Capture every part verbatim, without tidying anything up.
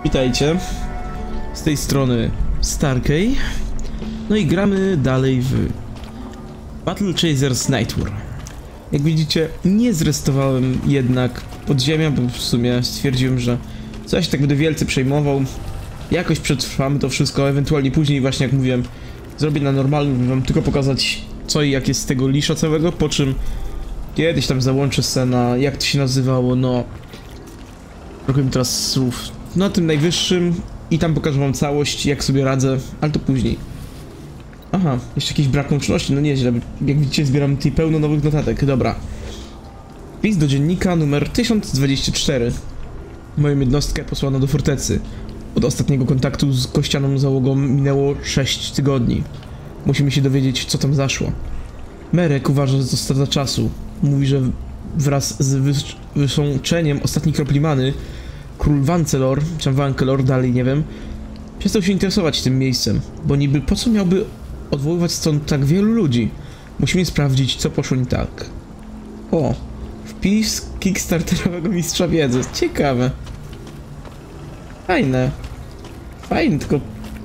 Witajcie, z tej strony Starkey. No i gramy dalej w Battle Chasers Night War. Jak widzicie, nie zrestowałem jednak podziemia, bo w sumie stwierdziłem, że coś tak będę wielce przejmował. Jakoś przetrwamy to wszystko, ewentualnie później, właśnie jak mówiłem, zrobię na normalnym, żeby wam tylko pokazać co i jak jest z tego lisza całego, po czym kiedyś tam załączę scena, jak to się nazywało, no... Trochę mi teraz słów. Na tym najwyższym i tam pokażę wam całość, jak sobie radzę, ale to później. Aha, jeszcze jakiś brak łączności, no nieźle. Jak widzicie, zbieram tutaj pełno nowych notatek, dobra. Wpis do dziennika numer tysiąc dwadzieścia cztery. Moją jednostkę posłano do fortecy. Od ostatniego kontaktu z kościaną załogą minęło sześć tygodni. Musimy się dowiedzieć, co tam zaszło. Merek uważa, że to strata czasu. Mówi, że wraz z wys wysączeniem ostatniej kropli many król Vancelor, czy Vancelor, dalej nie wiem, przestał się interesować tym miejscem, bo niby po co miałby odwoływać stąd tak wielu ludzi? Musimy sprawdzić, co poszło nie tak. O, wpis kickstarterowego mistrza wiedzy. Ciekawe. Fajne. Fajne, tylko...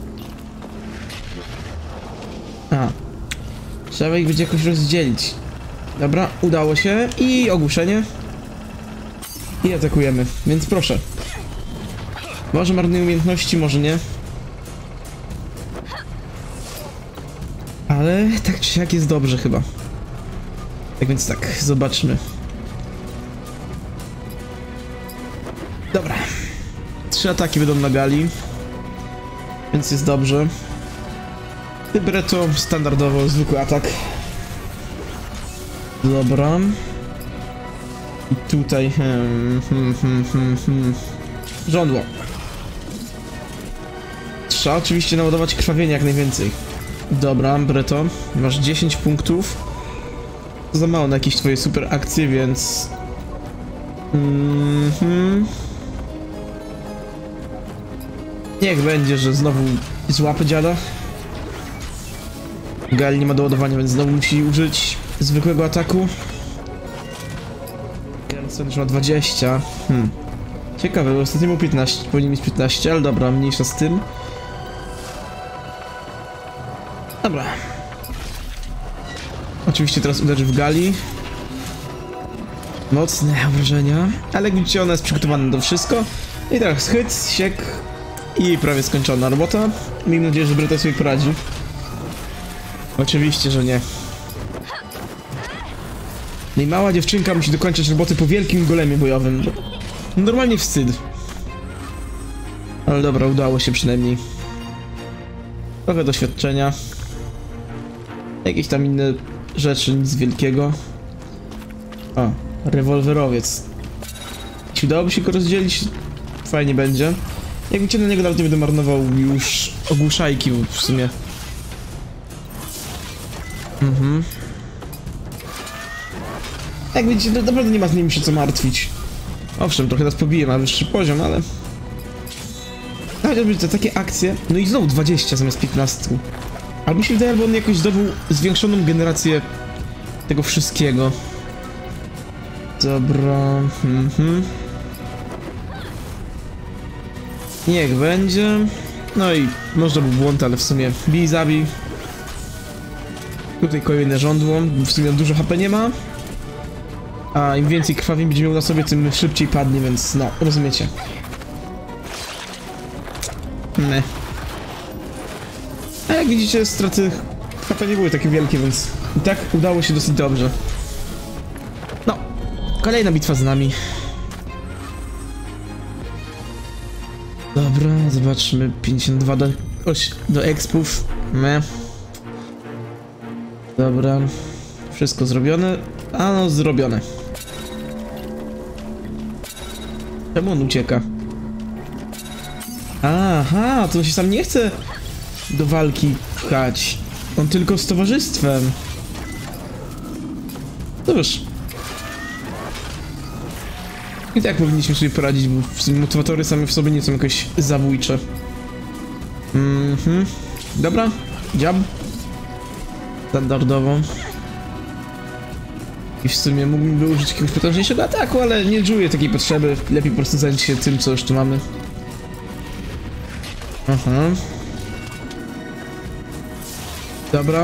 A. Trzeba ich będzie jakoś rozdzielić. Dobra, udało się. I ogłuszenie. I atakujemy, więc proszę. Może marnej umiejętności, może nie. Ale tak czy siak jest dobrze chyba. Tak więc tak, zobaczmy. Dobra. Trzy ataki będą na gali. Więc jest dobrze. Libretto standardowo, zwykły atak. Dobra. I tutaj... Hmm, hmm, hmm, hmm, hmm. Żądło. Trzeba oczywiście naładować krwawienie jak najwięcej. Dobra, Bretto. Masz dziesięć punktów. To za mało na jakieś twoje super akcje, więc... Mm -hmm. Niech będzie, że znowu złapę dziada. Gali nie ma doładowania, więc znowu musi użyć zwykłego ataku. Ten już ma dwadzieścia. Hmm. Ciekawe, bo ostatnio miał piętnaście, powinien mieć piętnaście, ale dobra, mniejsza z tym. Dobra. Oczywiście teraz uderzy w gali. Mocne obrażenia, ale jak widzicie, ona jest przygotowana do wszystko. I teraz chyt, siek i prawie skończona robota. Miejmy nadzieję, że Bretto sobie poradzi. Oczywiście, że nie. No i mała dziewczynka musi dokończyć roboty po wielkim golemie bojowym. Normalnie wstyd. Ale dobra, udało się przynajmniej. Trochę doświadczenia. Jakieś tam inne rzeczy, nic wielkiego. O, rewolwerowiec. Jeśli udałoby się go rozdzielić, fajnie będzie. Jak widzicie, na niego nawet nie będę marnował już ogłuszajki w sumie. Mhm. Jak widzicie, to naprawdę nie ma z nim się co martwić. Owszem, trochę nas pobije na wyższy poziom, ale... Chociażby te takie akcje... No i znowu dwadzieścia zamiast piętnaście. Albo mi się wydaje, albo on jakoś zdobył zwiększoną generację tego wszystkiego. Dobra... Mhm. Niech będzie. No i może był błąd, ale w sumie bij, zabij. Tutaj kolejne żądło, w sumie dużo H P nie ma. A im więcej krwawi będzie miał na sobie, tym szybciej padnie, więc no, rozumiecie. Ne. A jak widzicie, straty H P nie były takie wielkie, więc i tak udało się dosyć dobrze. No, kolejna bitwa z nami. Dobra, zobaczmy. pięćdziesiąt dwa do, do expów. Me. Dobra. Wszystko zrobione. A no, zrobione. Czemu on ucieka? Aha, to on się sam nie chce do walki pchać. On tylko z towarzystwem. Cóż. I tak powinniśmy sobie poradzić, bo w sumie motywatory same w sobie nie są jakoś zabójcze. Mhm. Dobra. Dziab. Standardowo. I w sumie mógłbym użyć jakiegoś potężniejszego ataku, ale nie czuję takiej potrzeby. Lepiej po prostu zająć się tym, co już tu mamy. Aha. Dobra.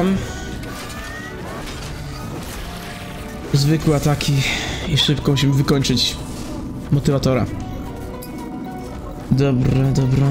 Zwykłe ataki i szybko musimy wykończyć motywatora. Dobra, dobra.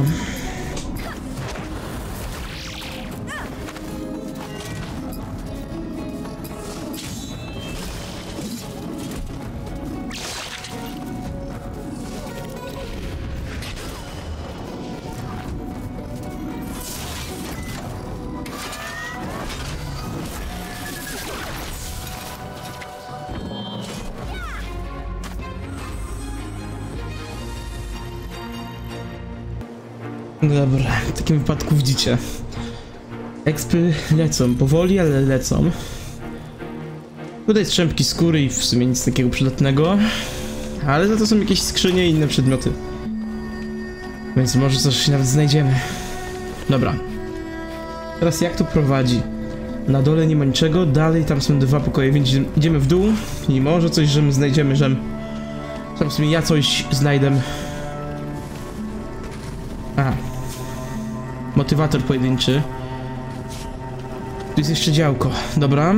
Dobra, w takim wypadku widzicie. Expy lecą, powoli, ale lecą. Tutaj strzępki skóry i w sumie nic takiego przydatnego. Ale za to są jakieś skrzynie i inne przedmioty. Więc może coś nawet znajdziemy. Dobra. Teraz jak to prowadzi? Na dole nie ma niczego, dalej tam są dwa pokoje, więc idziemy w dół. I może coś, że my znajdziemy, że... Tam w sumie ja coś znajdę. Aha. Motywator pojedynczy. Tu jest jeszcze działko. Dobra.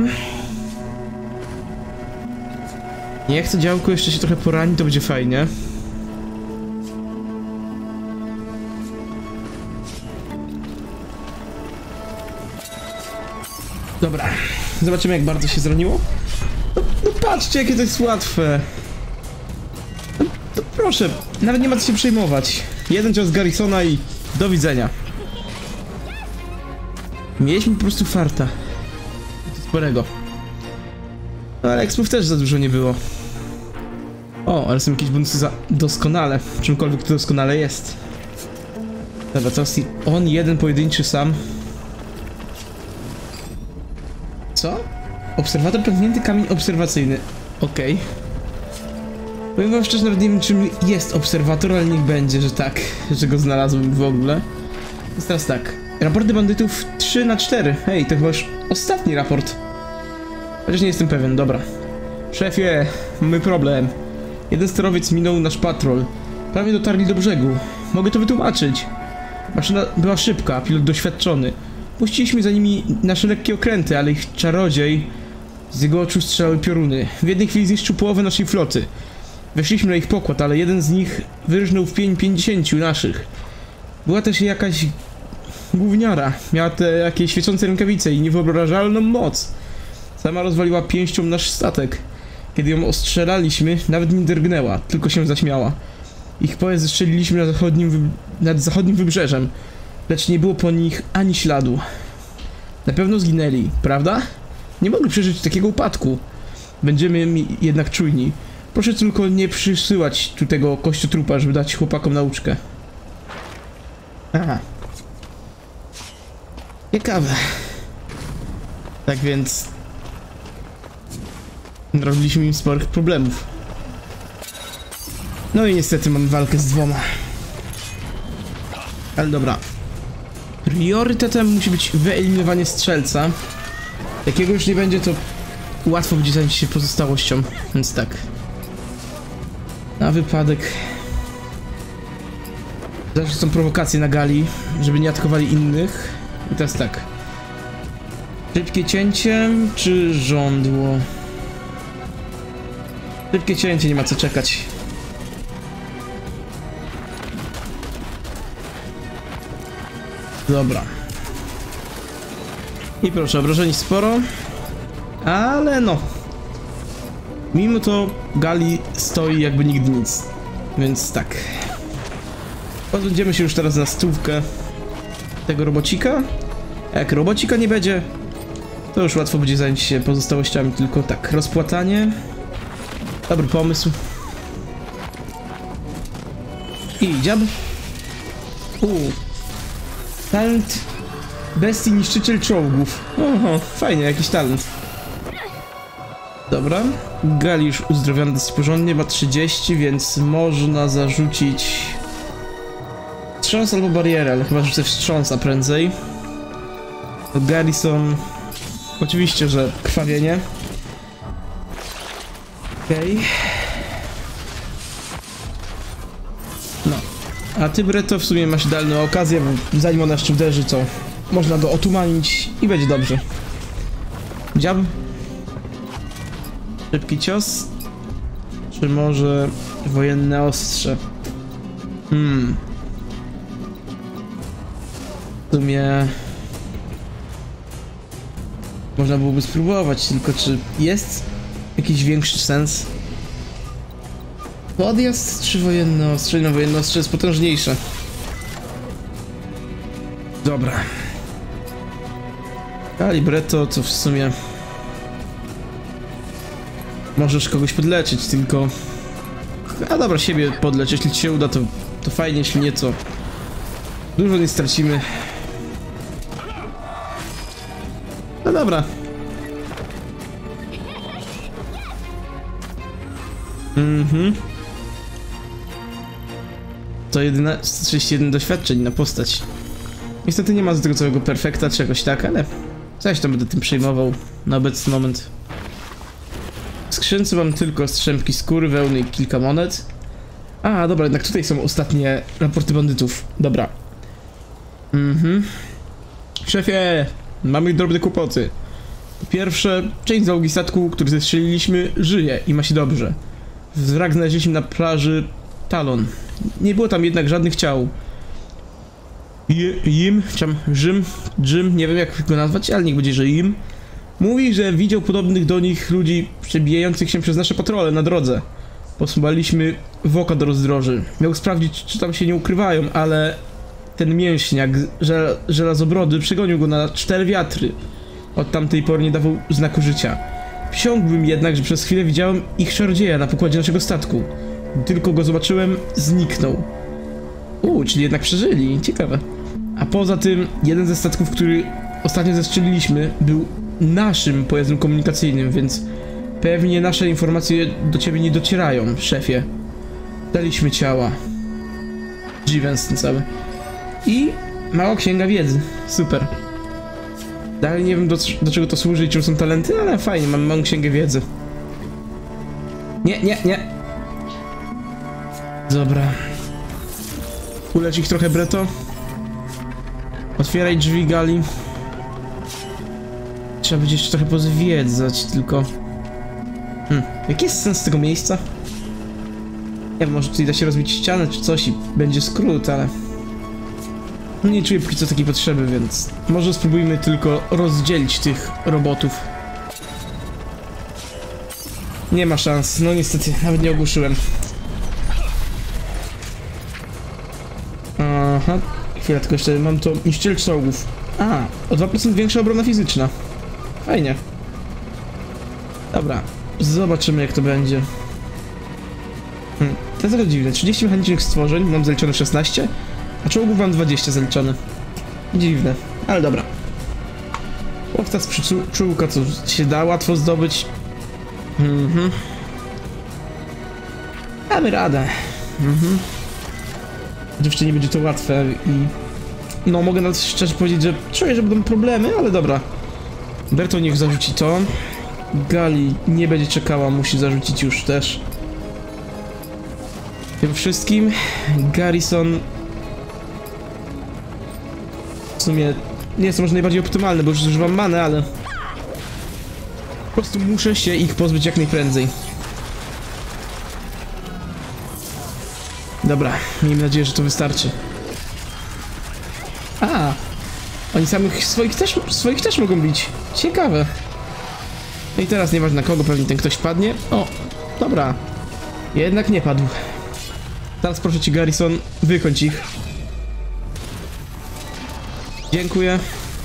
Jak to działko jeszcze się trochę porani, to będzie fajnie. Dobra. Zobaczymy, jak bardzo się zraniło. No, no patrzcie, jakie to jest łatwe. No, to proszę, nawet nie ma co się przejmować. Jeden cios Garrisona i do widzenia. Mieliśmy po prostu farta. Sporego. No ale expów też za dużo nie było. O, ale są jakieś bonusy za doskonale. Czymkolwiek to doskonale jest. Dobra, to jest on jeden pojedynczy sam. Co? Obserwator pęknięty kamień obserwacyjny. Okej. Okay. Powiem wam szczerze, nawet nie wiem, czym jest obserwator, ale niech będzie, że tak. Że go znalazłem w ogóle. Więc teraz tak. Raporty bandytów trzy na cztery. Hej, to chyba już ostatni raport. Chociaż nie jestem pewien, dobra. Szefie, mamy problem. Jeden sterowiec minął nasz patrol. Prawie dotarli do brzegu. Mogę to wytłumaczyć. Maszyna była szybka, pilot doświadczony. Puściliśmy za nimi nasze lekkie okręty, ale ich czarodziej... Z jego oczu strzelały pioruny. W jednej chwili zniszczył połowę naszej floty. Weszliśmy na ich pokład, ale jeden z nich wyrżnął w pień pięćdziesięciu naszych. Była też jakaś... gówniara. Miała te jakieś świecące rękawice i niewyobrażalną moc. Sama rozwaliła pięścią nasz statek. Kiedy ją ostrzelaliśmy, nawet nie drgnęła, tylko się zaśmiała. Ich pojazd zestrzeliliśmy na zachodnim nad zachodnim wybrzeżem, lecz nie było po nich ani śladu. Na pewno zginęli, prawda? Nie mogli przeżyć takiego upadku. Będziemy jednak czujni. Proszę tylko nie przysyłać tu tego kościotrupa, żeby dać chłopakom nauczkę. Aha. Ciekawe. Tak więc... Robiliśmy im sporych problemów. No i niestety mamy walkę z dwoma. Ale dobra. Priorytetem musi być wyeliminowanie strzelca. Jakiego już nie będzie, to łatwo będzie zająć się pozostałością. Więc tak. Na wypadek... Zawsze są prowokacje na gali, żeby nie atakowali innych. I teraz tak. Szybkie cięcie czy żądło? Szybkie cięcie, nie ma co czekać. Dobra. I proszę, obrażeń sporo. Ale no. Mimo to gali stoi jakby nigdy nic. Więc tak. Pozbędziemy się już teraz na stówkę tego robocika. A jak robocika nie będzie, to już łatwo będzie zająć się pozostałościami. Tylko tak, rozpłatanie. Dobry pomysł. I dziab. Uuu. Talent bestii niszczyciel czołgów. Oho, fajnie, jakiś talent. Dobra. Gali już uzdrowiony dosyć porządnie, ma trzydzieści, więc można zarzucić wstrząs albo barierę, ale chyba rzucę wstrząsa prędzej. Garrison... Oczywiście, że krwawienie. Okej. Okay. No. A ty, Bretto, w sumie masz idealną okazję, bo zanim ona jeszcze uderzy, to można go otumanić i będzie dobrze. Dziab. Szybki cios. Czy może wojenne ostrze? Hmm. W sumie... Można byłoby spróbować, tylko czy jest jakiś większy sens? Podjazd czy wojenne ostrze? No, wojenne ostrze jest potężniejsze. Dobra. Calibretto to w sumie... Możesz kogoś podleczyć, tylko... A dobra, siebie podlecz, jeśli ci się uda, to, to fajnie, jeśli nie, to... Dużo nie stracimy. No dobra. Mhm. To jedyne sto trzydzieści jeden doświadczeń na postać. Niestety nie ma z tego całego perfekta, czegoś tak, ale... Coś tam będę tym przejmował na obecny moment. W skrzynce mam tylko strzępki skóry, wełny i kilka monet. A, dobra, jednak tutaj są ostatnie raporty bandytów. Dobra. Mhm. Szefie, mamy drobne kłopoty. Po pierwsze, część załogi statku, który zestrzeliliśmy, żyje i ma się dobrze. Wrak znaleźliśmy na plaży Talon. Nie było tam jednak żadnych ciał. Jim, czam, Jim, Jim, nie wiem jak go nazwać, ale niech będzie, że Jim. Mówi, że widział podobnych do nich ludzi przebijających się przez nasze patrole na drodze. Posuwaliśmy woka do rozdroży. Miał sprawdzić, czy tam się nie ukrywają, ale ten mięśniak, żel żelazobrody, przegonił go na cztery wiatry. Od tamtej pory nie dawał znaku życia. Przysiągłbym jednak, że przez chwilę widziałem ich czarodzieja na pokładzie naszego statku. Gdy tylko go zobaczyłem, zniknął. Uuu, czyli jednak przeżyli. Ciekawe. A poza tym, jeden ze statków, który ostatnio zestrzeliliśmy, był naszym pojazdem komunikacyjnym, więc pewnie nasze informacje do ciebie nie docierają, szefie. Daliśmy ciała. Givens ten cały. I mała księga wiedzy. Super. Dalej nie wiem do, do czego to służy i czym są talenty, ale fajnie, mam małą księgę wiedzy. Nie, nie, nie. Dobra. Ulecz ich trochę, Bretto. Otwieraj drzwi, Gali. Trzeba będzie jeszcze trochę pozwiedzać, tylko... Hmm, jaki jest sens tego miejsca? Nie wiem, może tutaj da się rozbić ścianę czy coś i będzie skrót, ale... Nie czuję póki co takiej potrzeby, więc... Może spróbujmy tylko rozdzielić tych robotów. Nie ma szans, no niestety, nawet nie ogłuszyłem. Aha, chwilę, tylko jeszcze mam to niszczyciel czołgów. A, o dwa procent większa obrona fizyczna. Fajnie. Dobra, zobaczymy jak to będzie. Hmm, to jest trochę dziwne. trzydzieści mechanicznych stworzeń, mam zaliczone szesnaście, a czołgów mam dwadzieścia zaliczone. Dziwne, ale dobra. Łowca z przyczółka, co się da łatwo zdobyć. Mhm. Damy radę. Mhm. Oczywiście nie będzie to łatwe i... No, mogę nawet szczerze powiedzieć, że czuję, że będą problemy, ale dobra. Berto niech zarzuci to. Gali nie będzie czekała, musi zarzucić już też. Tym wszystkim Garrison... W sumie nie jest to może najbardziej optymalne, bo już używam many, ale... Po prostu muszę się ich pozbyć jak najprędzej. Dobra, miejmy nadzieję, że to wystarczy. A, oni samych swoich też, swoich też mogą bić. Ciekawe. No i teraz nieważne na kogo, pewnie ten ktoś padnie. O, dobra. Jednak nie padł. Teraz proszę ci, Garrison, wykończ ich. Dziękuję.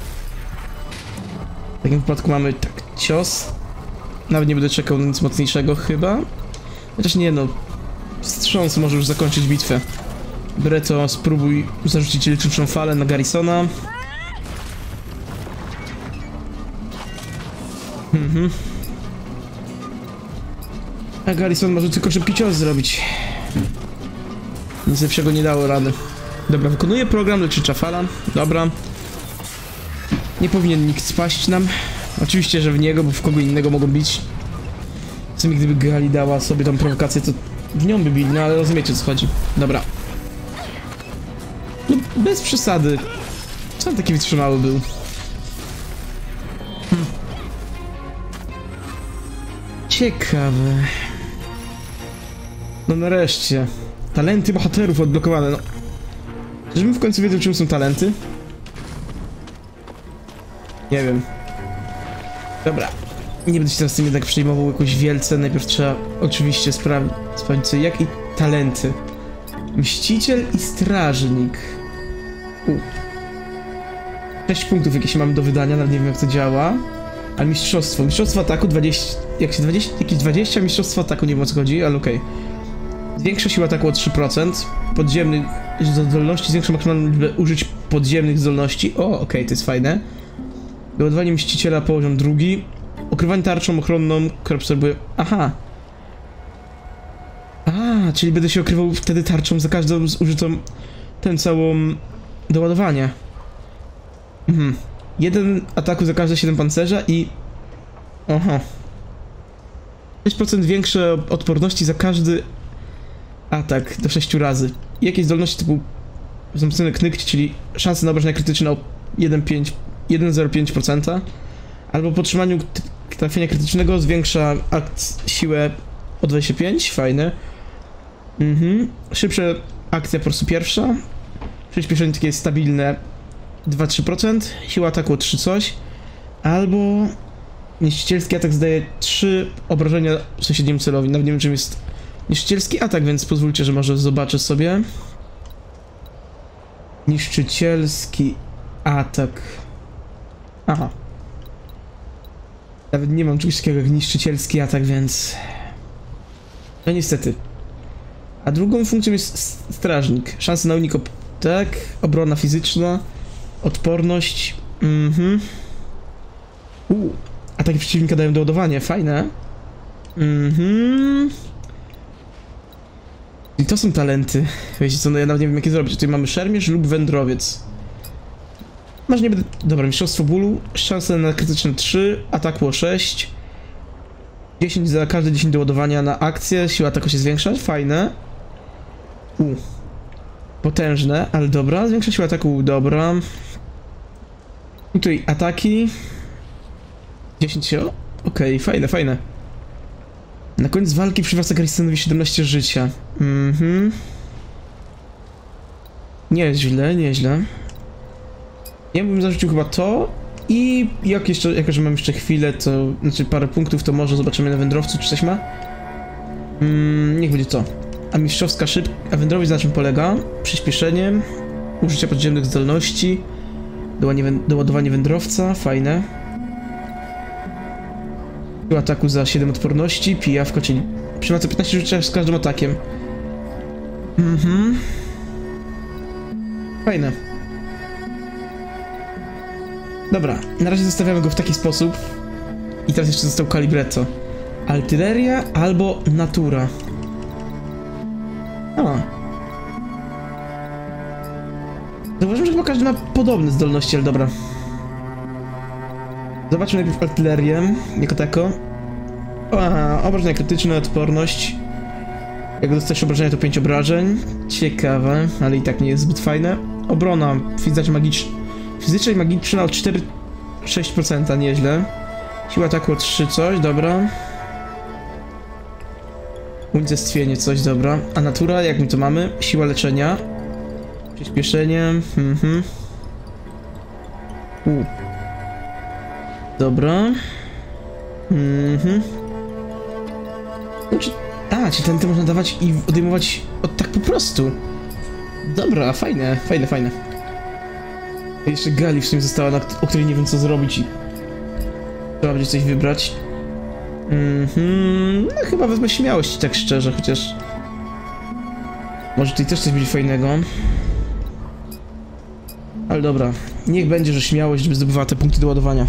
W takim wypadku mamy tak cios. Nawet nie będę czekał na nic mocniejszego chyba. Chociaż nie no. Wstrząs może już zakończyć bitwę. Bretto, spróbuj zarzucić leczniczą falę na Garrisona. Mhm. A Garrison może tylko szybki cios zrobić. Nic lepszego nie dało rady. Dobra, wykonuję program lecznicza fala. Dobra. Nie powinien nikt spaść nam. Oczywiście, że w niego, bo w kogo innego mogą bić. W sumie gdyby Gali dała sobie tą prowokację, to w nią by bili, no ale rozumiecie o co chodzi. Dobra. Bez przesady. Co on taki wytrzymały był? Hm. Ciekawe. No nareszcie. Talenty bohaterów odblokowane, no. Żebym w końcu wiedział, czym są talenty? Nie wiem. Dobra. Nie będę się teraz tym jednak przejmował jakoś wielce. Najpierw trzeba oczywiście spra sprawdzić sobie, jakie talenty. Mściciel i strażnik. U. sześć punktów jakieś mam do wydania, nawet nie wiem jak to działa. Ale mistrzostwo. Mistrzostwo ataku dwadzieścia... Jak się dwadzieścia... Jakieś dwadzieścia mistrzostwo ataku, nie wiem o co chodzi, ale okej. Okay. Zwiększa siłę ataku o trzy procent. Podziemnych zdolności zwiększa maksymalną liczbę użyć podziemnych zdolności. O, okej, okay, to jest fajne. Doładowanie mściciela poziom drugi. Okrywanie tarczą ochronną, która absorbuje... Aha. A, czyli będę się okrywał wtedy tarczą za każdą zużytą... Tę całą... doładowanie. Mhm. Jeden ataku za każde siedem pancerza i... Aha. sześć procent większe odporności za każdy atak do sześciu razy. I jakieś zdolności typu wzmocniony knykt, czyli szanse na obrażenia krytyczne o jeden przecinek zero pięć procent. Albo po otrzymaniu trafienia krytycznego zwiększa akt siłę o dwadzieścia pięć, fajne. Mhm. Szybsza akcja po prostu pierwsza. Przyspieszenie takie stabilne dwa do trzech procent. Siła ataku o trzy coś. Albo niszczycielski atak zdaje trzy obrażenia sąsiedniemu celowi. Nawet nie wiem czym jest niszczycielski atak, więc pozwólcie, że może zobaczę sobie. Niszczycielski atak. Aha. Nawet nie mam czegoś takiego jak niszczycielski atak, więc... No niestety. A drugą funkcją jest strażnik. Szansa na unik, tak, obrona fizyczna, odporność. Mhm. Uuu. Ataki przeciwnika dają doładowanie, fajne. Mhm. I to są talenty. Wiecie co, no ja nawet nie wiem jakie zrobić. Tutaj mamy szermierz lub wędrowiec. Masz nie będę... Dobra, mistrzostwo bólu. Szanse na krytyczne trzy, ataku o sześć. dziesięć za każde dziesięć doładowania na akcję. Siła ataku się zwiększa, fajne. U. Potężne, ale dobra. Zwiększa siłę ataku, dobra. I tutaj ataki. dziesięć, okej, okay, fajne, fajne. Na koniec walki przywraca Garrisonowi siedemnaście życia. Mhm. Nieźle, nieźle. Ja bym zarzucił chyba to. I jak jeszcze, jako że mam jeszcze chwilę, to znaczy parę punktów, to może zobaczymy na wędrowcu, czy coś ma. Mm, niech będzie to. A mistrzowska szybka. A wędrowiec na czym polega? Przyspieszenie, użycie podziemnych zdolności, doładowanie wędrowca, fajne. Siła ataku za siedem odporności, pijawka, czyli przywraca piętnaście życia z każdym atakiem. Mhm. Fajne. Dobra, na razie zostawiamy go w taki sposób. I teraz jeszcze został Calibretto. Artyleria albo natura. A. Zauważyłem, że chyba każdy ma podobne zdolności, ale dobra. Zobaczmy najpierw artylerię, jako tako. A, obrażenia krytyczne, odporność. Jak dostajesz obrażenia, to pięć obrażeń. Ciekawe, ale i tak nie jest zbyt fajne. Obrona, fizyczna magiczna. Fizyczna i magiczna o cztery do sześciu procent, nieźle. Siła ataku o trzy coś, dobra. Unicestwienie coś, dobra. A natura, jak my to mamy? Siła leczenia. Przyspieszenie, mhm. U. Dobra. Mhm. Znaczy, a, czy ten to można dawać i odejmować od tak po prostu. Dobra, fajne, fajne, fajne. Jeszcze Gali w sumie została, na, o której nie wiem co zrobić i... Trzeba będzie coś wybrać. Mhm. No chyba wezmę śmiałość, tak szczerze, chociaż... Może tutaj też coś będzie fajnego. Ale dobra, niech będzie, że śmiałość, żeby zdobywała te punkty do ładowania.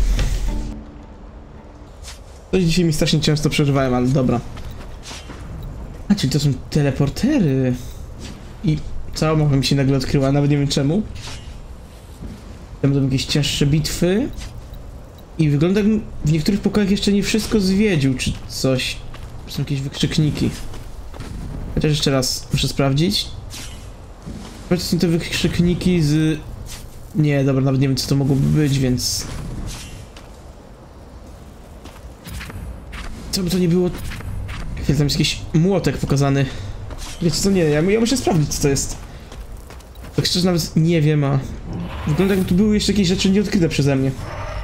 Coś dzisiaj mi strasznie często przeżywałem, ale dobra. A, czyli to są teleportery. I cała mowa mi się nagle odkryła, nawet nie wiem czemu. Tam będą jakieś cięższe bitwy. I wygląda, jakbym w niektórych pokojach jeszcze nie wszystko zwiedził, czy coś. Są jakieś wykrzykniki. Chociaż jeszcze raz muszę sprawdzić. Zobaczcie, są te wykrzykniki z... Nie, dobra, nawet nie wiem co to mogłoby być, więc... Co by to nie było? Chwilę, tam jest jakiś młotek pokazany. Wiecie co, nie, ja, ja muszę sprawdzić co to jest. Tak szczerze nawet nie wiem, a... Wygląda jakby tu były jeszcze jakieś rzeczy nieodkryte przeze mnie.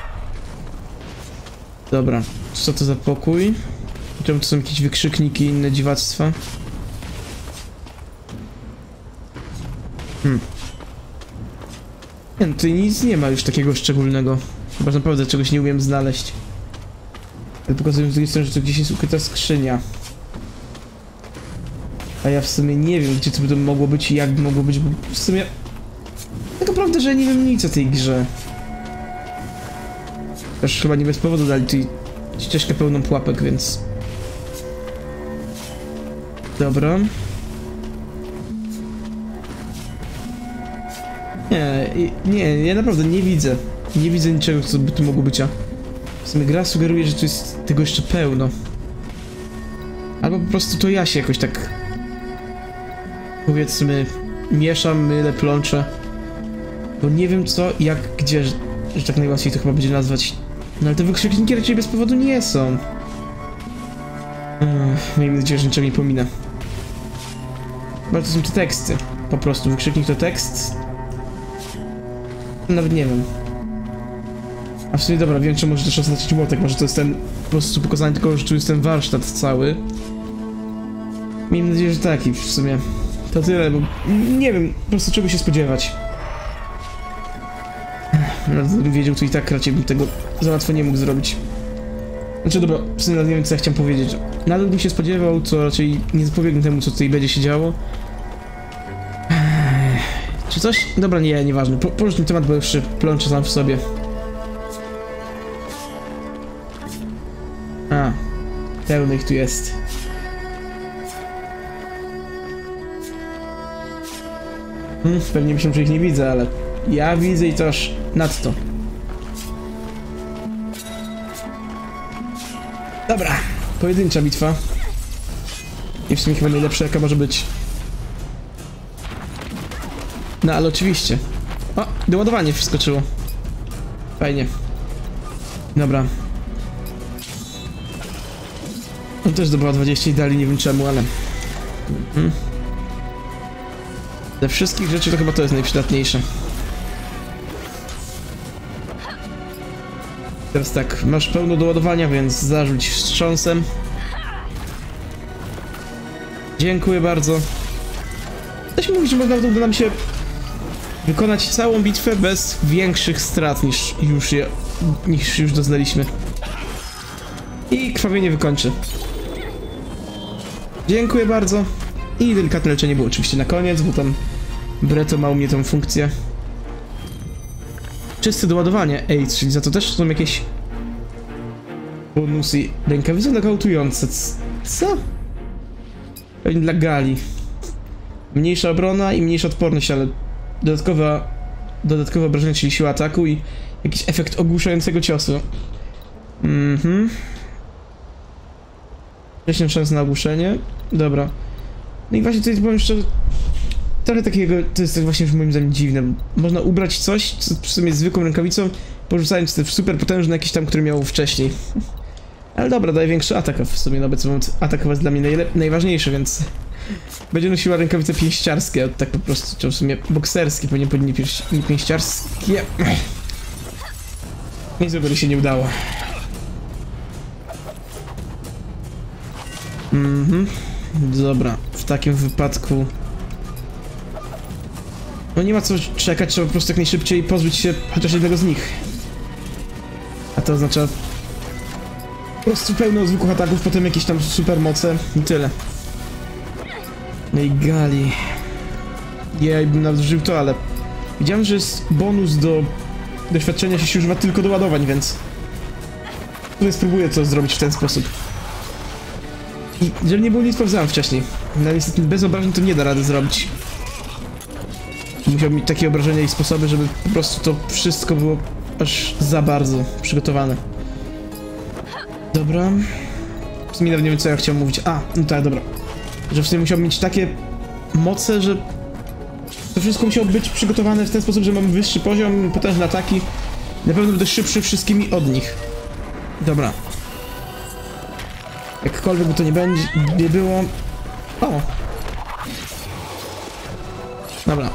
Dobra, co to za pokój? Czemu to są jakieś wykrzykniki i inne dziwactwa? Hmm. Nie, no tutaj nic nie ma już takiego szczególnego. Chyba naprawdę czegoś nie umiem znaleźć. Ale pokazuję z drugiej strony, że tu gdzieś jest ukryta skrzynia. A ja w sumie nie wiem, gdzie to by to mogło być i jak by mogło być, bo w sumie... Tak naprawdę, że ja nie wiem nic o tej grze. Też chyba nie bez powodu dali tu ścieżkę pełną pułapek, więc... Dobra. Nie, nie, ja naprawdę nie widzę. Nie widzę niczego, co by tu mogło być, a... W sumie gra sugeruje, że tu jest tego jeszcze pełno. Albo po prostu to ja się jakoś tak... Powiedzmy... Mieszam, mylę, plączę. Bo nie wiem co, jak, gdzie, że, że tak najłatwiej to chyba będzie nazwać. No ale te wykrzykniki raczej bez powodu nie są. Ech, miejmy nadzieję, że niczego nie pominę. Bo to są te teksty. Po prostu, wykrzyknik to tekst. Nawet nie wiem. A w sumie dobra, wiem, czy może też oznaczyć młotek. Może to jest ten po prostu pokazanie tylko, że tu jest ten warsztat cały. Miejmy nadzieję, że tak i w sumie to tyle, bo nie wiem po prostu czego się spodziewać. Nawet gdybym wiedział, to i tak raczej bym tego za łatwo nie mógł zrobić. Znaczy dobra, w sumie nie wiem co ja chciałem powiedzieć. Nadal bym się spodziewał, co raczej nie zapobiegnę temu, co tutaj będzie się działo. Czy coś? Dobra, nie, nieważne. Po, porzuć ten temat, bo już się plączę sam w sobie. A, pełno ich tu jest. Hmm, pewnie myślę, że ich nie widzę, ale ja widzę i to aż nadto. Dobra, pojedyncza bitwa. I w sumie chyba najlepsza jaka może być. No ale oczywiście. O, doładowanie wskoczyło. Fajnie. Dobra. On też dobrał dwadzieścia i dali, nie wiem czemu, ale... Mhm. Ze wszystkich rzeczy to chyba to jest najprzydatniejsze. Teraz tak, masz pełno doładowania, więc zarzuć wstrząsem. Dziękuję bardzo. To się mówi, że można uda nam się wykonać całą bitwę bez większych strat niż już je, niż już doznaliśmy. I krwawienie wykończy. Dziękuję bardzo. I delikatne leczenie było oczywiście na koniec, bo tam Breto ma u mnie tą funkcję. Czyste doładowanie. Ej, czyli za to też są jakieś bonusy. Rękawice nokautujące. Co? Pewnie dla Gali. Mniejsza obrona i mniejsza odporność, ale dodatkowa, dodatkowe obrażenie, czyli siła ataku i jakiś efekt ogłuszającego ciosu. Mhm. Wcześniej szans na ogłuszenie. Dobra. No i właśnie tutaj powiem szczerze, trochę takiego, to jest właśnie moim zdaniem dziwne. Można ubrać coś, co przy sobie jest zwykłą rękawicą, porzucając te super potężne jakieś tam, które miało wcześniej. Ale dobra, daje większy atak, a w sumie na obecny moment atak chyba jest dla mnie najważniejszy, więc... Będzie nosiła rękawice pięściarskie, a tak po prostu, czy w sumie bokserskie, pewnie powinny nie pięściarskie. Nic złego się nie udało. Mhm. Dobra, w takim wypadku... No nie ma co czekać, trzeba po prostu jak najszybciej pozbyć się chociaż jednego z nich. A to oznacza... Po prostu pełno zwykłych ataków, potem jakieś tam supermoce i tyle. No i Gali... Ja bym nawet użył to, ale... Widziałem, że jest bonus do... Doświadczenia się używa tylko do ładowań, więc... Tutaj spróbuję to zrobić w ten sposób. I jeżeli nie było, nie sprawdzałem wcześniej. No niestety bez obrażeń to nie da rady zrobić. Musiał mieć takie obrażenia i sposoby, żeby po prostu to wszystko było aż za bardzo przygotowane. Dobra. W sumie nawet nie wiem co ja chciałem mówić. A, no tak, dobra. Że w sumie musiał mieć takie moce, że To wszystko musiało być przygotowane w ten sposób, że mamy wyższy poziom, potężne ataki. Na pewno będę szybszy wszystkimi od nich. Dobra. Jakkolwiek by to nie będzie, nie było... O! Dobra.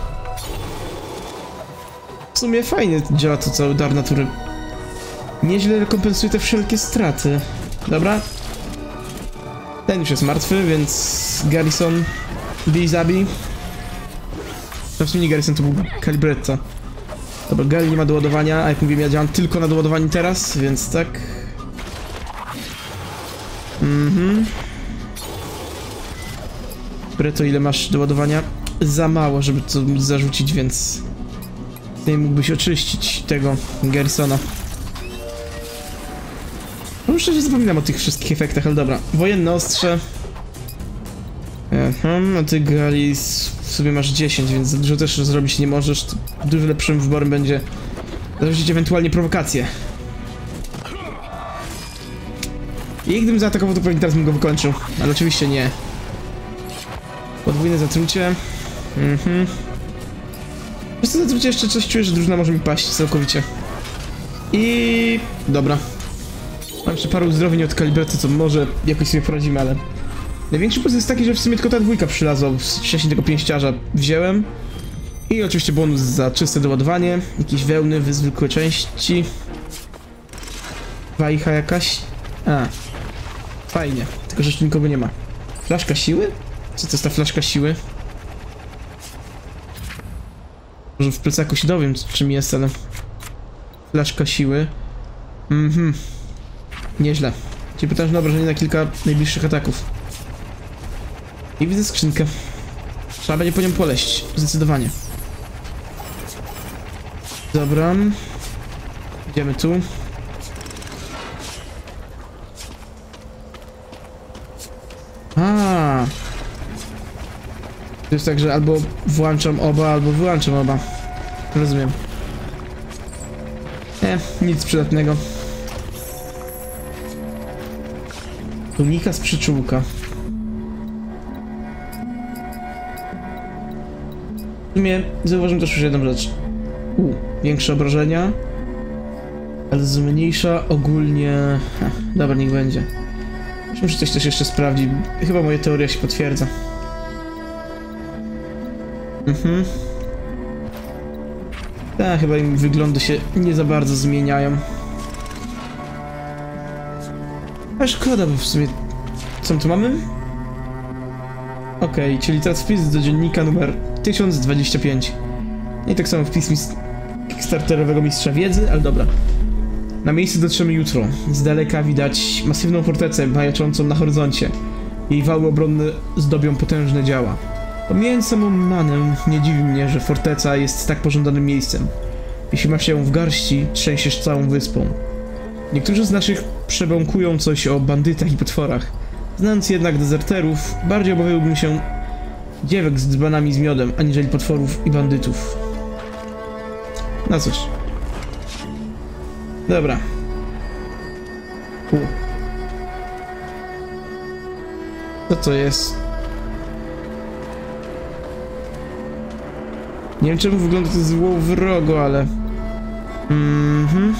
W sumie fajnie działa to cały dar natury. Nieźle rekompensuje te wszelkie straty. Dobra. Ten już jest martwy, więc Garrison bij zabij. No w sumie nie Garrison, to był Calibretta. Dobra, Gali nie ma doładowania, a jak mówiłem, ja działam tylko na doładowaniu teraz, więc tak. Mhm. Breto, ile masz doładowania? Za mało, żeby to zarzucić, więc... nie mógłbyś oczyścić tego Garrisona. No szczerze zapominam o tych wszystkich efektach, ale dobra. Wojenne ostrze. Aha, a ty Gali w sobie masz dziesięć, więc za dużo też zrobić nie możesz. To dużo lepszym wyborem będzie zarzucić ewentualnie prowokację. I gdybym zaatakował, to pewnie teraz bym go wykończył, ale oczywiście nie. Podwójne zatrucie. Mhm. Wiesz co, zatrucie jeszcze coś czuję, że drużyna może mi paść całkowicie. I... dobra. Mam jeszcze paru uzdrowień od Calibrety, co może jakoś sobie poradzimy, ale... największy plus jest taki, że w sumie tylko ta dwójka przylazła, wcześniej tego pięściarza wziąłem. I oczywiście bonus za czyste doładowanie, jakieś wełny, zwykłe części. Wajcha jakaś. A. Fajnie, tylko że jeszcze nikogo nie ma. Flaszka siły? Co to jest ta flaszka siły? Może w plecaku się dowiem, czym jest, ale... flaszka siły. Mhm. Nieźle. Czyli potężne obrażenie na kilka najbliższych ataków. I widzę skrzynkę. Trzeba będzie po nią poleść. Zdecydowanie. Dobra. Idziemy tu. A. To jest tak, że albo włączam oba, albo wyłączam oba. Rozumiem. E, nic przydatnego. Tunika z przyczółka. W sumie zauważyłem też już jedną rzecz. U, większe obrażenia, ale zmniejsza ogólnie... Ha, dobra, niech będzie. Muszę coś też jeszcze sprawdzić. Chyba moja teoria się potwierdza. Mhm. Tak, chyba im wyglądy się nie za bardzo zmieniają. A szkoda, bo w sumie... co my tu mamy? Okej, okay, czyli teraz wpis do dziennika numer tysiąc dwadzieścia pięć. I tak samo wpis mis kickstarterowego mistrza wiedzy, ale dobra. Na miejsce dotrzemy jutro. Z daleka widać masywną fortecę majaczącą na horyzoncie. Jej wały obronne zdobią potężne działa. Pomijając samą manę, nie dziwi mnie, że forteca jest tak pożądanym miejscem. Jeśli masz ją w garści, trzęsiesz całą wyspą. Niektórzy z naszych przebąkują coś o bandytach i potworach. Znając jednak dezerterów, bardziej obawiałbym się dziewek z dzbanami z miodem, aniżeli potworów i bandytów. No cóż. Dobra. U. Co to jest? Nie wiem, czemu wygląda to złowrogo, ale... Mhm.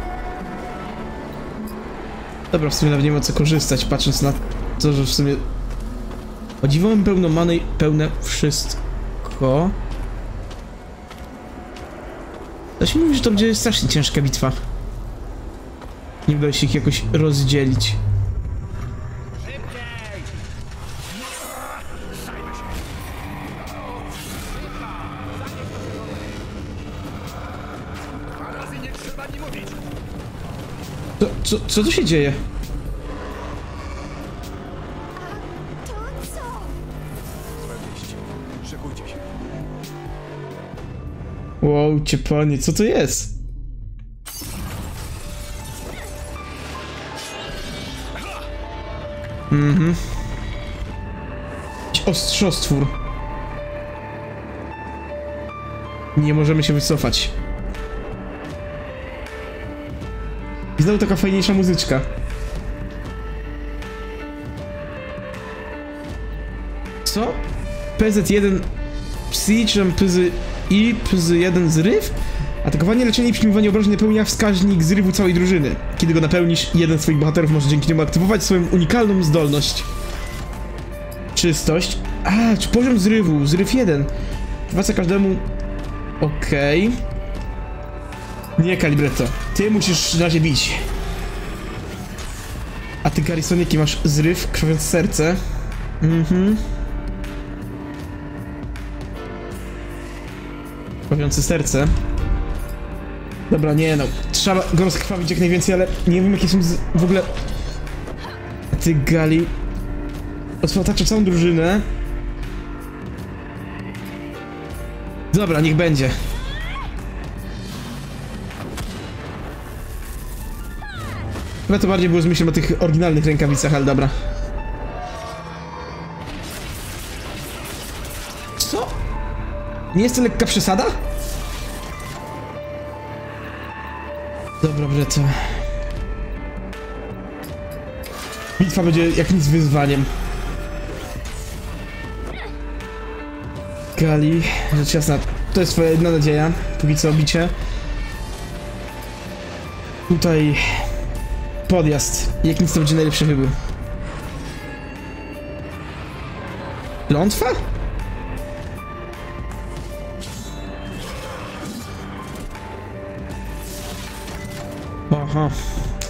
Dobra, w sumie nawet nie ma co korzystać, patrząc na to, że w sumie... o dziwo mam pełno many, pełne wszystko. To się mówi, że to będzie strasznie ciężka bitwa. Nie udało się ich jakoś rozdzielić. Co, co, co tu się dzieje? To co? Szykujcie się. Wow, ciepłanie, co to jest? Mhm. Ostrzostwór. Nie możemy się wycofać. I znowu taka fajniejsza muzyczka. Co? P Z jeden C, czy tam P Z I, P Z jeden zryw. Atakowanie, leczenie i przyjmowanie obrażeń napełnia wskaźnik zrywu całej drużyny. Kiedy go napełnisz, jeden z twoich bohaterów może dzięki niemu aktywować swoją unikalną zdolność. Czystość. A, czy poziom zrywu? Zryw jeden. Wraca każdemu... Okej. Okay. Nie, Calibretto. Ty musisz na razie bić. A ty, Garrison, jaki masz zryw? Krwawiące serce. Mhm. Krwawiące serce. Dobra, nie no. Trzeba go rozkrwawić jak najwięcej, ale nie wiem jakie są z... w ogóle... A ty, Gali... Otacza całą drużynę. Dobra, niech będzie. Chyba to bardziej było z myślą o tych oryginalnych rękawicach, ale dobra. Co? Nie jest to lekka przesada? Dobra, Breto. Bitwa będzie jak nic wyzwaniem. Gali, rzecz jasna, to jest twoja jedna nadzieja. Póki co bicie. Tutaj... Podjazd. Jak nic to będzie najlepszy wybór. Klątwa? Aha.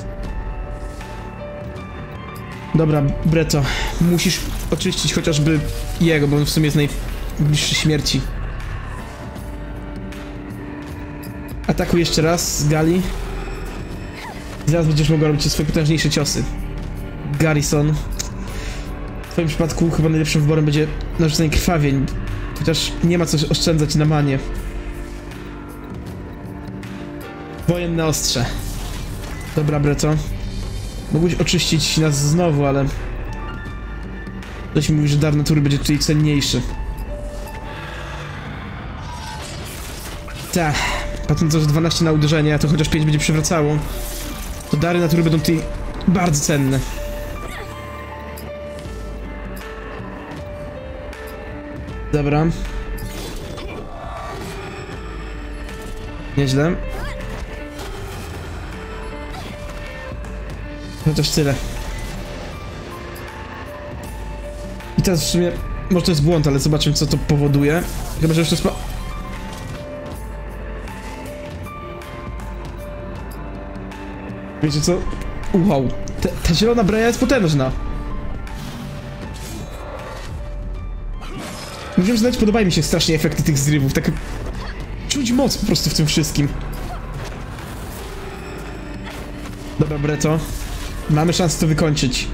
Dobra, Breto. Musisz oczyścić chociażby jego, bo on w sumie jest najbliższy śmierci. Atakuj jeszcze raz, Gali. Zaraz będziesz mogła robić swoje potężniejsze ciosy. Garrison. W twoim przypadku chyba najlepszym wyborem będzie narzucenie krwawień. Chociaż nie ma co oszczędzać na manie. Wojenne ostrze. Dobra, Breto. Mógłbyś oczyścić nas znowu, ale... Ktoś mi mówi, że dar natury będzie tutaj cenniejszy. Ta. Patrząc, że dwanaście na uderzenie, a to chociaż pięć będzie przywracało. To dary natury będą tutaj bardzo cenne. Dobra. Nieźle. Chociaż tyle. I teraz w sumie... Może to jest błąd, ale zobaczymy, co to powoduje. Chyba, że już to spa... Wiecie co? Wow. Ta, ta zielona breja jest potężna. Muszę przyznać, podobają mi się strasznie efekty tych zrywów. Tak... Czuć moc po prostu w tym wszystkim. Dobra, Breto. Mamy szansę to wykończyć.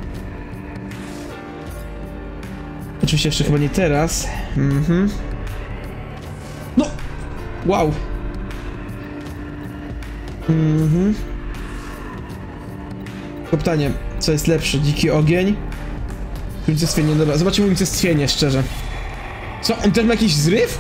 Oczywiście jeszcze chyba nie teraz. Mhm. No! Wow! Mhm. Pytanie, co jest lepsze? Dziki ogień? Unicestwienie, dobra, zobaczymy unicestwienie, szczerze. Co? On też ma jakiś zryw?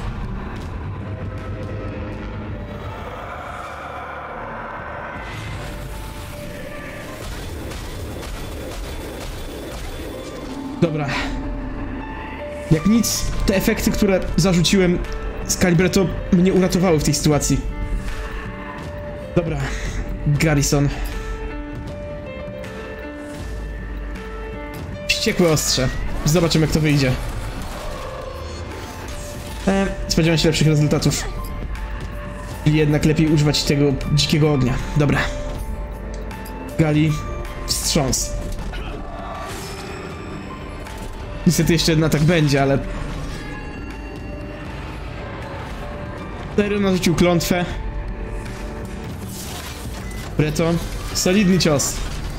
Dobra. Jak nic, te efekty, które zarzuciłem z Calibretto mnie uratowały w tej sytuacji. Dobra. Garrison. Wściekłe ostrze. Zobaczymy, jak to wyjdzie. E, spodziewam się lepszych rezultatów. Jednak lepiej używać tego dzikiego ognia. Dobra. Gali. Wstrząs. Niestety jeszcze jedna tak będzie, ale... Serio narzucił klątwę. Breto. Solidny cios.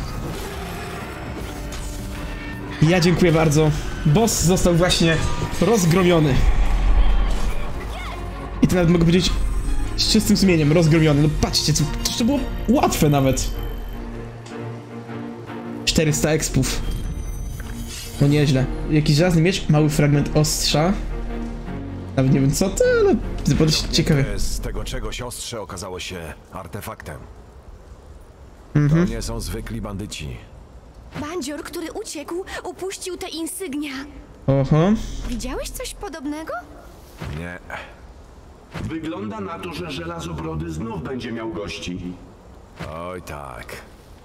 Ja dziękuję bardzo. Boss został właśnie rozgromiony. I to nawet mogę powiedzieć z czystym sumieniem, rozgromiony. No patrzcie, co, to było łatwe nawet. czterysta expów. No nieźle. Jakiś żelazny miecz, mały fragment ostrza. Nawet nie wiem co to, ale zobaczcie, ciekawe. Z tego czegoś ostrze okazało się artefaktem. Mhm. To nie są zwykli bandyci. Bandzior, który uciekł, upuścił te insygnia. Oho. Widziałeś coś podobnego? Nie. Wygląda na to, że Żelazobrody znów będzie miał gości. Oj tak.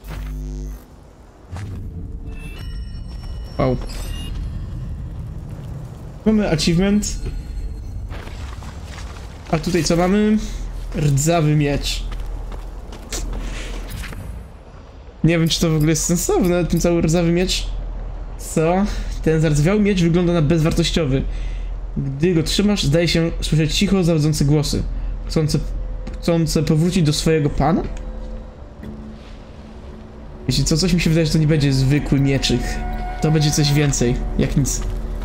Wow. Mamy achievement. A tutaj co mamy? Rdzawy miecz. Nie wiem, czy to w ogóle jest sensowne, ten cały rdzawy miecz. Co? Ten zardzewiały miecz wygląda na bezwartościowy. Gdy go trzymasz, zdaje się słyszeć cicho zawodzące głosy. Chcące, chcące powrócić do swojego pana? Jeśli co, coś mi się wydaje, że to nie będzie zwykły mieczyk. To będzie coś więcej, jak nic.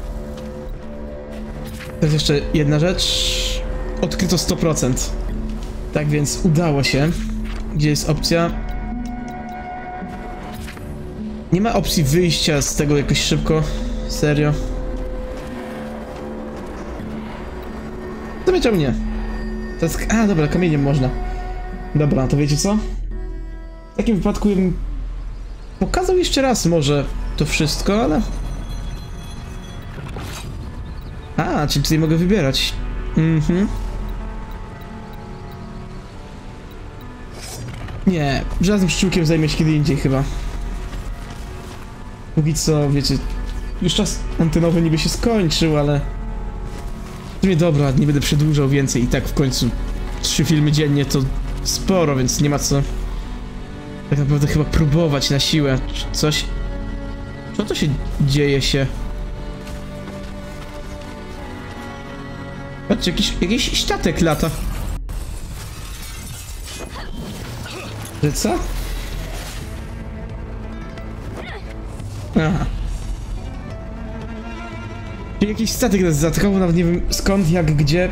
Teraz jeszcze jedna rzecz. Odkryto sto procent. Tak więc udało się. Gdzie jest opcja? Nie ma opcji wyjścia z tego jakoś szybko. Serio. Zobaczył mnie. To jest... A, dobra, kamieniem można. Dobra, to wiecie co? W takim wypadku ja bym pokazał jeszcze raz może to wszystko, ale... A, czyli tutaj mogę wybierać. Mhm. Nie, żadnym szczółkiem zajmę się kiedy indziej chyba. Póki co, wiecie, już czas antenowy niby się skończył, ale... W sumie dobra, nie będę przedłużał więcej i tak w końcu trzy filmy dziennie to sporo, więc nie ma co tak naprawdę chyba próbować na siłę. Coś... Co to się dzieje się? Patrzcie, jakiś, jakiś statek lata. Że co? Aha. Czyli jakiś statek nas zaatakował, nawet nie wiem skąd, jak, gdzie.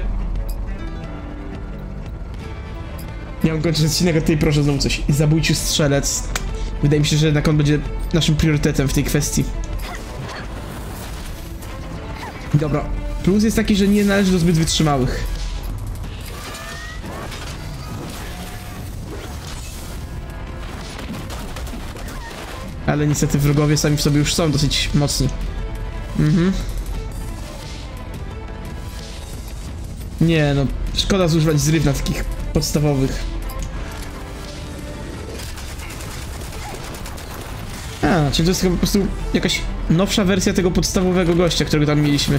Ja mam kończyć odcinek, a tutaj proszę znowu coś. Zabójczy strzelec. Wydaje mi się, że jednak on będzie naszym priorytetem w tej kwestii. Dobra. Plus jest taki, że nie należy do zbyt wytrzymałych. Ale niestety wrogowie sami w sobie już są dosyć mocni. Mhm. Nie no, szkoda zużywać zryw na takich podstawowych. A, czyli to jest chyba po prostu jakaś nowsza wersja tego podstawowego gościa, którego tam mieliśmy.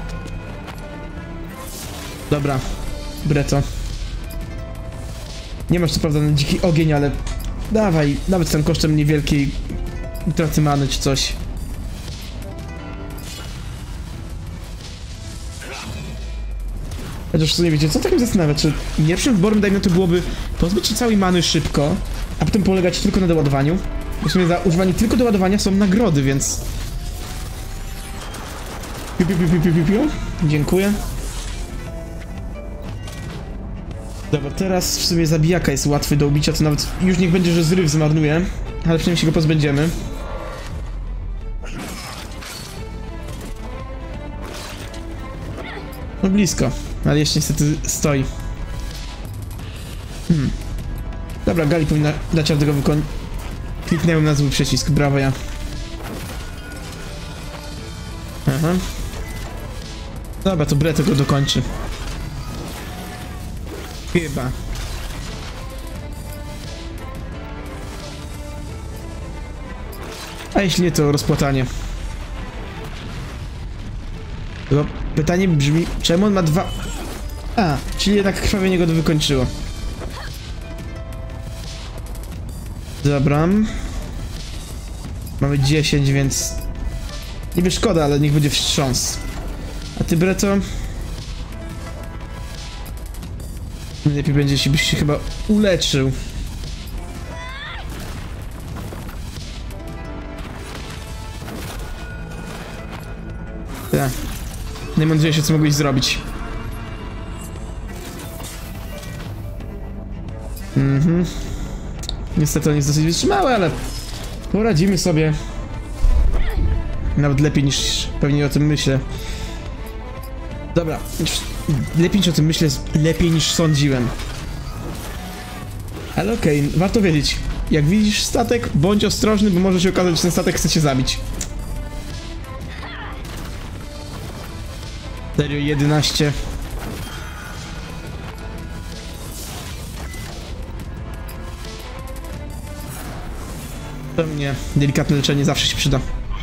Dobra, Breto. Nie masz co prawda na dziki ogień, ale dawaj, nawet tam kosztem niewielkiej utraty many czy coś. Chociaż w sumie wiecie, co tak mnie zastanawia, czy lepszym wyborem dajmy to byłoby pozbyć się całej many szybko, a potem polegać tylko na doładowaniu. Bo w sumie za używanie tylko doładowania są nagrody, więc... Piu, piu, piu, piu, piu, piu. Dziękuję. Dobra, teraz w sumie zabijaka jest łatwy do ubicia, to nawet już niech będzie, że zryw zmarnuje, ale przynajmniej się go pozbędziemy. No blisko, ale jeszcze niestety stoi. Hmm. Dobra, Gali powinna dać radę go wykonać. Kliknęłem na zły przycisk, brawo ja. Aha. Dobra, to Breto go dokończy. Chyba. A jeśli nie, to rozpłatanie. Tylko pytanie brzmi, czemu on ma dwa... A, czyli jednak krwawienie go wykończyło. Dobra. Mamy dziesięć, więc... Niby szkoda, ale niech będzie wstrząs. A ty, Breto? Lepiej będzie, jeśli byś się chyba uleczył. Tak. Najmądrzejsze, co mogłeś zrobić. Mhm. Niestety on jest dosyć wytrzymały, ale poradzimy sobie. Nawet lepiej niż pewnie o tym myślę. Dobra, lepiej niż o tym myślę, lepiej niż sądziłem. Ale okej, okay, warto wiedzieć. Jak widzisz statek, bądź ostrożny, bo może się okazać, że ten statek chce cię zabić. Serio, jedenaście. To mnie delikatne leczenie zawsze się przyda.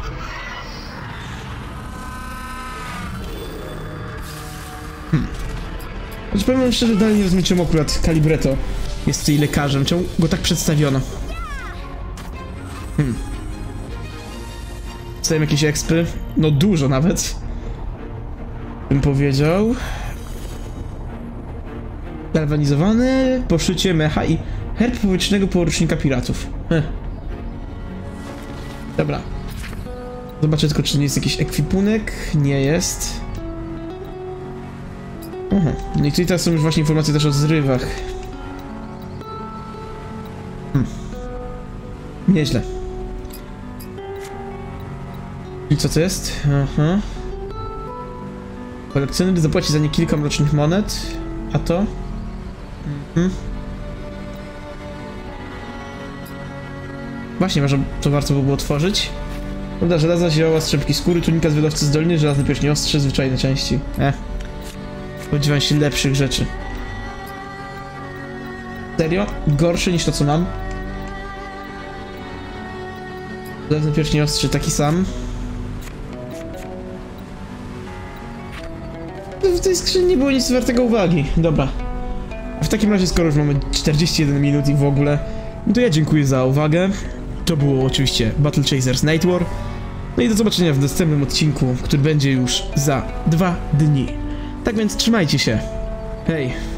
Hmm. Choć powiem wam szczerze, dalej nie rozumiem, czemu akurat Calibretto jest tutaj lekarzem, czemu go tak przedstawiono. Hmm. Dostałem jakieś ekspy? No dużo nawet. Bym powiedział. Galwanizowany, poszycie mecha i herb powietrznego porucznika piratów. Heh. Dobra. Zobaczę tylko, czy nie jest jakiś ekwipunek. Nie jest. Aha. No i tutaj teraz są już właśnie informacje też o zrywach. Hmm. Nieźle. I co to jest? Aha. Kolekcjoner zapłaci za nie kilka mrocznych monet. A to? Mhm. Właśnie, może to warto by było otworzyć. Prawda, żelaza, zioła, strzępki skóry, tunika z wydawcy zdolny, żelazny pierścień ostrzy, zwyczajne części. Eh. Spodziewam się lepszych rzeczy. Serio? Gorszy niż to, co mam? Żelazny pierścień ostrzy, taki sam. W tej skrzyni nie było nic wartego uwagi. Dobra. A w takim razie, skoro już mamy czterdzieści jeden minut i w ogóle, no to ja dziękuję za uwagę. To było oczywiście Battle Chasers Night War. No i do zobaczenia w następnym odcinku, który będzie już za dwa dni. Tak więc trzymajcie się. Hej.